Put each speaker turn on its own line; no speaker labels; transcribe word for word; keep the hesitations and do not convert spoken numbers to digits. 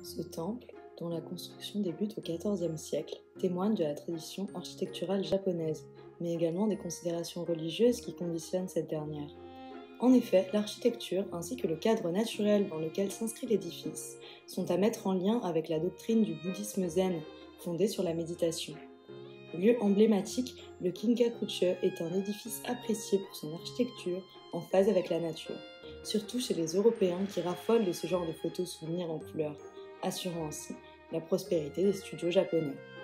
Ce temple, dont la construction débute au quatorzième siècle, témoigne de la tradition architecturale japonaise, mais également des considérations religieuses qui conditionnent cette dernière. En effet, l'architecture ainsi que le cadre naturel dans lequel s'inscrit l'édifice sont à mettre en lien avec la doctrine du bouddhisme zen, fondée sur la méditation. Lieu emblématique, le Kinkakucho est un édifice apprécié pour son architecture en phase avec la nature, surtout chez les Européens qui raffolent de ce genre de photos souvenirs en couleur, assurant ainsi la prospérité des studios japonais.